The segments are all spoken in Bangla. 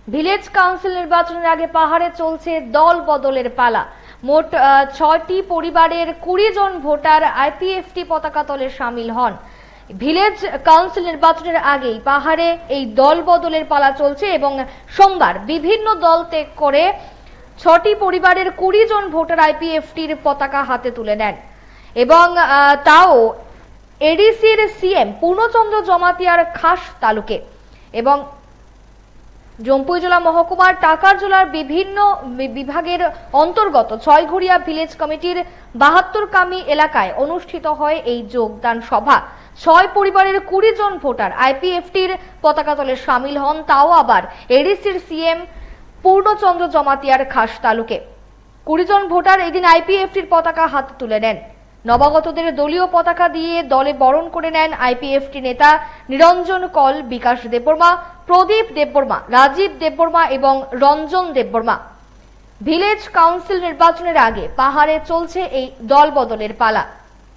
ভিলেজ কাউন্সিল নির্বাচনের আগে পাহাড়ে চলছে দল বদলের পালা। মোট ৬টি পরিবারের ২০ জন ভোটার আইপিএফটি পতাকা তলে সামিল হন। ভিলেজ কাউন্সিল নির্বাচনের আগেই পাহাড়ে এই দল বদলের পালা চলছে এবং সোমবার বিভিন্ন দল ত্যাগ করে ৬টি পরিবারের ২০ জন ভোটার আইপিএফটির পতাকা হাতে তুলে নেন এবং তাও এডিসির সিএম পূর্ণচন্দ্র জমাতিয়ার খাস তালুকে এবং জম্পুই জেলা মহকুমার টাকারজোলার বিভিন্ন বিভাগের অন্তর্গত ছয়ঘরিয়া ভিলেজ কমিটির ৭২ কামি এলাকায় অনুষ্ঠিত হয় এই যোগদান সভা। ৬ পরিবারের ২০ জন ভোটার আইপিএফটির পতাকা তলে সামিল হন, তাও আবার এডিসির সিএম পূর্ণচন্দ্র জমাতিয়ার খাস তালুকে। ২০ জন ভোটার এদিন আইপিএফটির পতাকা হাতে তুলে নেন। নবাগতদের দলীয় পতাকা দিয়ে দলে বরণ করে নেন আইপিএফটি নেতা নিরঞ্জন কল, বিকাশ দেববর্মা, প্রদীপ দেববর্মা, রাজীব দেববর্মা এবং রঞ্জন দেববর্মা। ভিলেজ কাউন্সিল নির্বাচনের আগে পাহাড়ে চলছে এই দল বদলের পালা।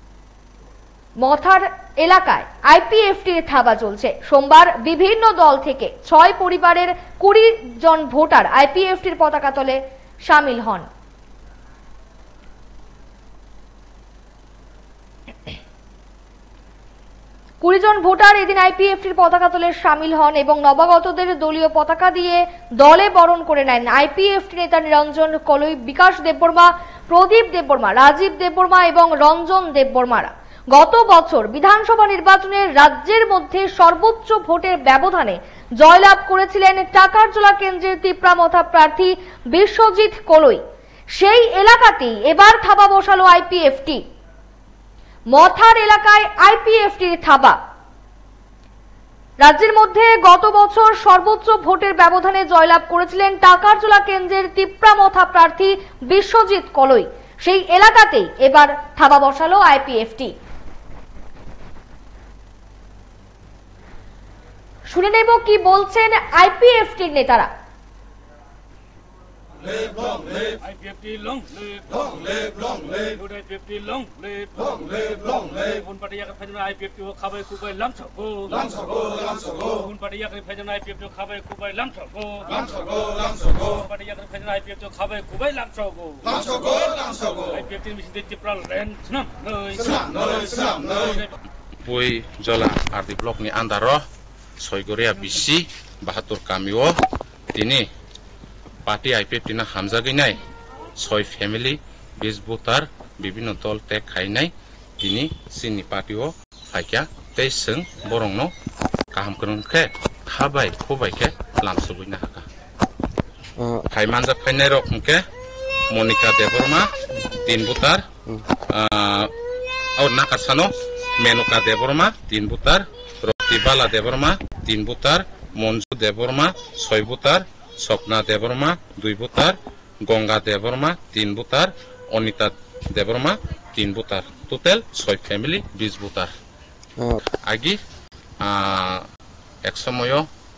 মথার এলাকায় আইপিএফটির থাবা চলছে। সোমবার বিভিন্ন দল থেকে ৬ পরিবারের ২০ জন ভোটার আইপিএফটির পতাকা তলে সামিল হন। কুড়ি জন ভোটার এদিন আইপিএফটির পতাকা তোলে সামিল হন এবং নবাগতদের দলীয় পতাকা দিয়ে দলে বরণ করে নেন আইপিএফটি নেতা নিরঞ্জন কলই, বিকাশ দেববর্মা, প্রদীপ দেববর্মা, রাজীব দেববর্মা এবং রঞ্জন দেববর্মারা। গত বছর বিধানসভা নির্বাচনে রাজ্যের মধ্যে সর্বোচ্চ ভোটের ব্যবধানে জয়লাভ করেছিলেন টাকারজোলা কেন্দ্রের তিপ্রামথা প্রার্থী বিশ্বজিৎ কলই। সেই এলাকাতেই এবার থাবা বসালো আইপিএফটি। মথার এলাকায় আইপিএফটির থাবা। রাজ্যের মধ্যে গত বছর সর্বোচ্চ ভোটের ব্যবধানে জয়লাভ করেছিলেন টাকারজোলা কেন্দ্রের তিপ্রামথা প্রার্থী বিশ্বজিৎ কলই। সেই এলাকাতেই এবার থাবা বসালো আইপিএফটি। শুনে নেব কি বলছেন আইপিএফটির নেতারা। Live long live IPFT long live long live long live good IPFT long live long live long live un party yak phajna IPFT ho khabai kubai lam chago un party yak phajna IPFT ho khabai kubai lam chago un party yak phajna IPFT ho khabai kubai lam chago IPFT mission de tipral len snam noi poi jola ardi block ni andaro soigoria bisi 72 kamio tini party IPFT না হামজাগি নাই ৬ ফ্যামিলি ২০ ভোটার বিভিন্ন দল ত্যাগ খাইনাই তিনি সিনি পার্টিও ফাইকা তেই সং বরংনো কাহাম করনखे खाबाय खुबायखे लामसुबैनो हाका फाइमानजा फाइनाय रखमखे मनिका देबरमा 3 भोटार और नाकासानो Menaka Debbarma 3 voter Ratibala Debbarma 3 voter Manju Debbarma 6 voter Swapna Debbarma 2 voter Ganga Debbarma 3 voter Anita Debbarma 3 voter total 6 family 20 voter आगे एक समय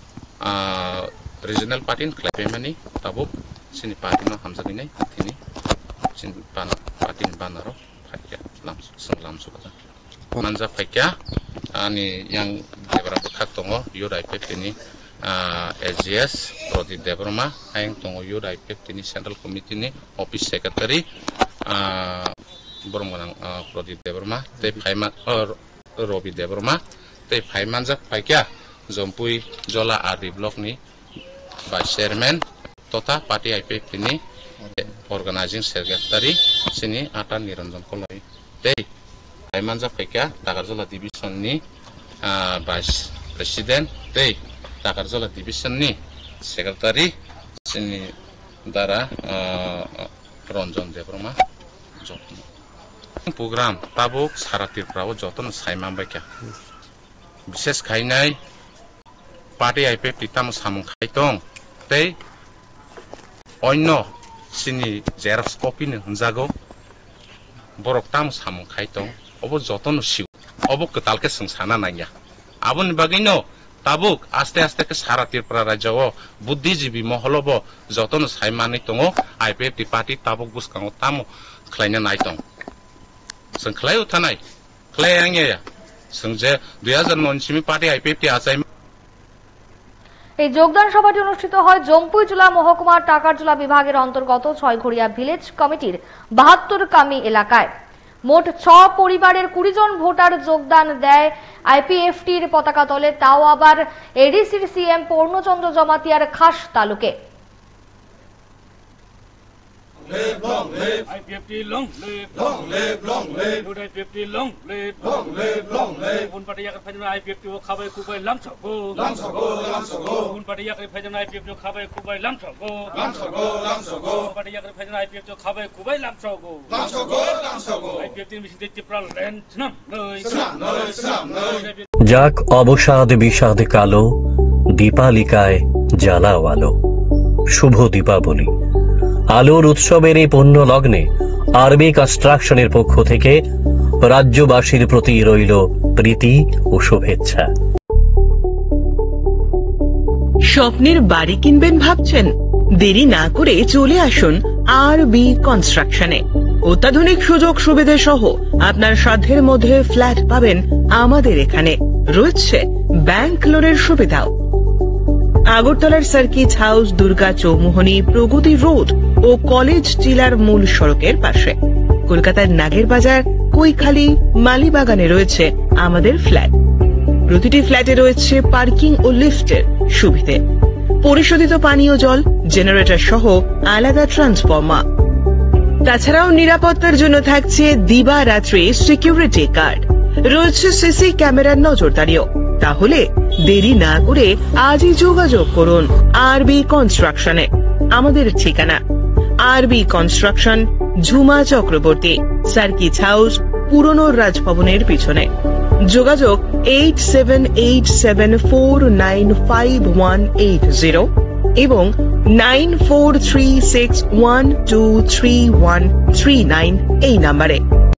रिजनल पार्टी क्लाइमेमानी ताबो सिनि पार्टी न हामजागिनाय थिनि सिन पार्टी बानारो फाइका लामसुबाजा मानजा फाइका आनि यां देबरा बखाक दङ युर आइपिएफटिनि एजिएस प्रदीप देबरमा आयं दङ युर आइपिएफटिनि सेन्ट्रेल कमिटिनि अफिस सेक्रेटारि बरमगोनां प्रदीप देबरमा ते फाइमा रवि देबरमा ते फाइमानजा फाइका जम्पुई जला आरडी ब्लक नि भाइस चेयरमैन तथा पार्टी आइपिएफटिनि अर्गानाइजिंग सेक्रेटारि सिनि आटा निरंजन कलई ते फाइमानजा फाइका टाकारजला डिविजन नि भाइस प्रेसिडेंट ते टाकारजला डिविजन नि सेक्रेटारि सिनि दारा रंजन देबरमा जतन प्रोग्राम ताबुक सारातिरफ्राव जतन साइमाबायका विशेष खाइनाय पार्टी आइपिएफटि ताम सामु खाइतं तै अन्य सिनि जेरक्स कपि नो हनजागौ बरक ताम सामु खाइतं अब जतन सिउ अब कतालके संसाना नाया आबुन बागैनो ताबुक आस्ते आस्ते के सारातिरफ्रा राज्यआव बुद्धिजीवी महलबो जतन साइमानै दङ आइपिएफटि पार्टी ताबुक बुसकाङाव ताम खलायनो नायतं जों खलाय उथानाय खलाय आंनिया जों जे 2009 सिम पार्टी आइपिएफटि आजाय এই যোগদান সভাটি অনুষ্ঠিত হয় জম্পুই জেলা মহকুমার টাকারজোলা বিভাগের অন্তর্গত ছয়ঘড়িয়া ভিলেজ কমিটির 72 কামি এলাকায়। মোট 6 পরিবারের 20 জন ভোটার যোগদান দেয় আইপিএফটির পতাকা তলে, তাও আবার এডিসির সিএম পূর্ণচন্দ্র জমাতিয়ার খাস তালুকে। Live, long live. IPFT long live. Long live, long live. Good IPFT long live. Long live, long live. Un party yakat phajana IPFT wo khabai kubai lamsago. Lamsago, lamsago. Un party yakat phajana IPFT wo khabai kubai lamsago. Lamsago, lamsago. Un party yakat phajana IPFT wo khabai kubai lamsago. Lamsago, lamsago. IPFT মিশিতে চিপ্রাল লেন্ট নাম নই। নাম নই। যাক অবসাদ বিষাদ কালো, দীপালিকায় জ্বালাও আলো। শুভ দীপাবলি। আলোর উৎসবের এই পুণ্য লগ্নে আরবি কনস্ট্রাকশনের পক্ষ থেকে রাজ্যবাসীর প্রতি রইল প্রীতি ও শুভেচ্ছা। স্বপ্নের বাড়ি কিনবেন ভাবছেন? দেরি না করে চলে আসুন আরবি কনস্ট্রাকশনে। অত্যাধুনিক সুযোগ সুবিধা সহ আপনার সাধ্যের মধ্যে ফ্ল্যাট পাবেন আমাদের এখানে। রয়েছে ব্যাংক লোনের সুবিধাও। আগরতলার সার্কিট হাউস, দুর্গা চৌমুহনী, প্রগতি রোড ও কলেজ টিলার মূল সড়কের পাশে। কলকাতার নাগের বাজার, কৈখালি, মালিবাগানে রয়েছে আমাদের ফ্ল্যাট। প্রতিটি ফ্ল্যাটে রয়েছে পার্কিং ও লিফটের সুবিধে, পরিশোধিত পানীয় জল, জেনারেটর সহ আলাদা ট্রান্সফরমার। তাছাড়াও নিরাপত্তার জন্য থাকছে দিবারাত্রি সিকিউরিটি গার্ড, রয়েছে সিসি ক্যামেরার নজরদারিও। তাহলে দেরি না করে আজই যোগাযোগ করুন আরবি কনস্ট্রাকশনে। আমাদের ঠিকানা RB construction, Jhuma Chakraborty, circuit house, পুরনো রাজভবনের পিছনে। যোগাযোগ 8787495180 এবং 9436123139 এই নাম্বারে।